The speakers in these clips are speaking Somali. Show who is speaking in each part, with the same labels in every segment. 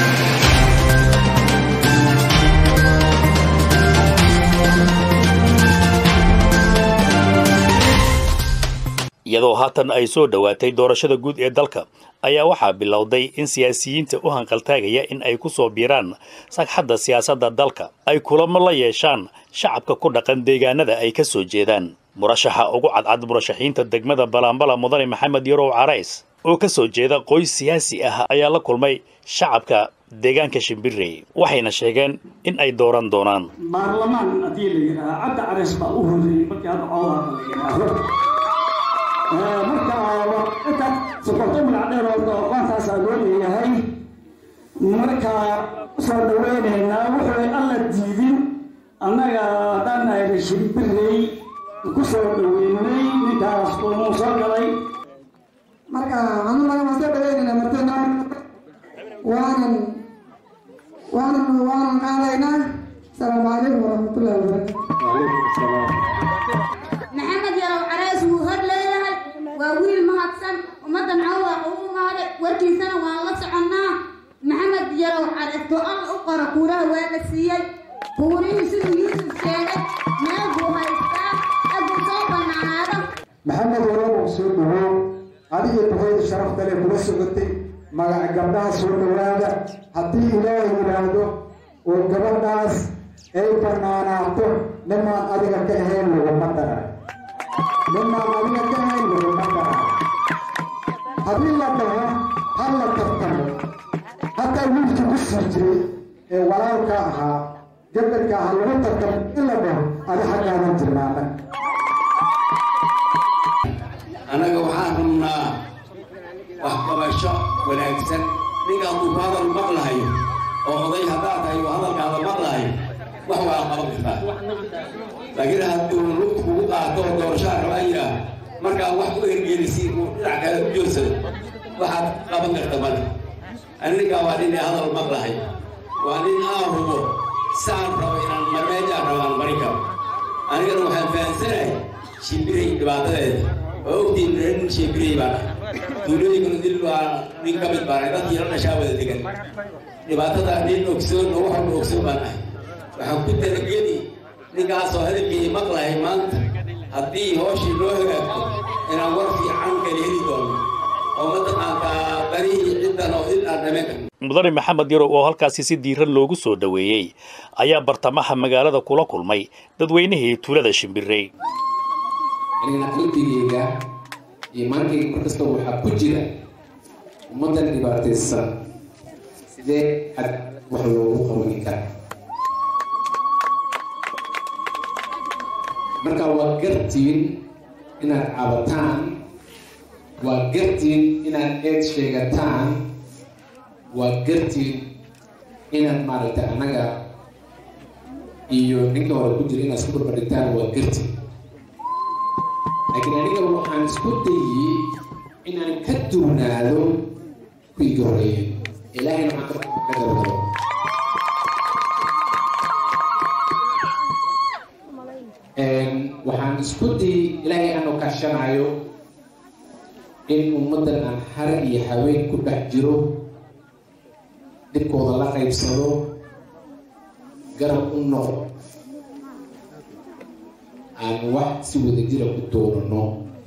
Speaker 1: iyadoo haatan ay soo dhawaatay doorashada guud ee dalka ayaa waxaa bilowday in siyaasiyiinta u hanqaltaagaya in ay ku soo biiraan sagxadda siyaasadda dalka ay kulamo la yeeshaan shacabka ku dhaqan deegaanada ay ka soo jeedaan murashaxa ugu cadcad murashaxiinta degmada Balambala Mudane Maxamed Yarow Carays oo ka soo jeeda qoys siyaasi ah ayaa la kulmay shacabka deegaanka Shimbirey waxayna sheegeen in ay dooran doonaan
Speaker 2: baarlamaan hadii la yiraahdo Cabdi Carays baa u horeeyay markii hada cawda la yiraahdo marka inta sokortay magacdeeda oo qaantaas loo leeyahay marka soo dhaweynayna wuxuu alla diidin annaga dhanay Shimbirey ku soo dhaweynay ninkaas oo soo galay
Speaker 3: marka anu laga soo dhaweynayna martana waan qaadayna salaamu calaykum warahmatullahi wabarakatuh
Speaker 2: waalaikum salaam
Speaker 4: Maxamed Yarow Carays wuu horleeyahay waa wiil mahadsan ummadan cawda ugu maare warkiisana waa la soconaa Maxamed Yarow Carays go'aan u qora kuuraha waa la siiyay kuurihi siduu Yuusuf sheegay meel buu haystaa agu soo banaanaada
Speaker 5: Maxamed Yarow soo dhawow adiga baxay sharaf kale kula socotay magaca gabdhaha soo dhawaada haddii ilaahay yiraahdo oo gabadhaas ay banaanaato nimaan adiga ka ahayn laguma daray haddii la dhaho hal la tartamo hataa wiilkii ku sii jiray ee walaalka ahaa gabadhka ahaa lagu tartamo in la dhaho adi xaggaadan tilmaamay
Speaker 6: anaga waxaan rabnaa wax qabasho wanaagsan ninka hadduu hadal maqlahayo oo oday haddaa tahay oo hadalkaada maqlahayo wax waa qaban kartaa laakiin hadduu lugta kugu qaato doorashaa rabaa yiraa markaa wax u ergelisiin uu dhinac kale u joogsado waxaad qaban karta male anigaa waa nin hadal maqlahay waa nin aan rubo saan rabo inaan meejaan rabo aan marin karo anigana waxaan fahansanahay Shimbirey dhibaatadeeda oo ogtiin nin Shimbirey baan tuulooyinkuna dil waa nin ka mid baan dadkii la dhashaa wada degan dhibaatada nin ogsoon oo wax walba ogsoon baan ahay waxaan ku talageli ninkaasoo hadalkii maqlahay maanta haddii hooshii loo hagaagto inaan war fiican kala heli doono oo mataqaantaa barihii ciddan oo il aan dhameyn karno
Speaker 1: Mudane Maxamed Yarow oo halkaasi si diiran loogu soo dhaweeyay ayaa bartamaha magaalada kula kulmay dadweynihii tuulada Shimbirey
Speaker 7: anigana qalbigeyga iyo markii markasta waxaa ku jira ummadan dhibaataysan sidee wax loogu qaban karaa marka waa gartiin inaad cabataan waa gartiin inaad eed sheegataan waa gartiin inaad maaragtay annaga iyo ninka hore ku jira inaad isku barbardhigtaan waa gartiin laakiin aniga waxaan isku dayay inaan ka duwnaado kuwii ka horeeyay ilaahayna waxaan ka dabagalo waxaan isku dayay ilaahay anoo kaashanayo in ummaddan aan har iyo haween ku dhex jiro dhibkooda la qaybsado garab u noqdo aan wax si wada jira ku doorano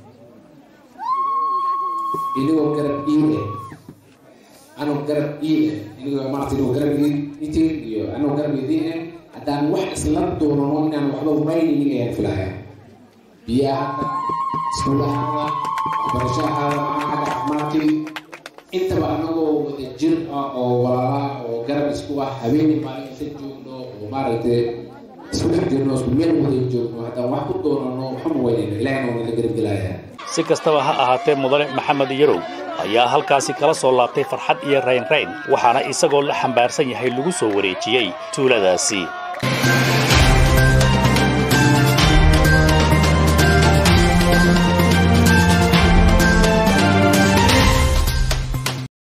Speaker 7: inagoo garab iile anoo garab iile inagoo maarta inagoo garab iitiin iyo anoo garab idiine haddaan wax isla doonano inaan waxba maynin ayaan filaya biyaha iskuulahaada waxbarashahaada xagga caafimaadkii intaba anagoo wada jir ah oo walaala oo garab isku ah habeenii maalin isla joogno oo maaragtay isku dhex jirno isku meel wada joogno haddaan wax ku doonano waxma weynayno ilaahna waa nala garabgelaya
Speaker 1: si kastaba ha ahaatee Mudane Maxamed Yarow ayaa halkaasi kala soo laabtay farxad iyo rayn waxaana isagoo la xambaarsan yahay lagu soo wareejiyay tuuladaasi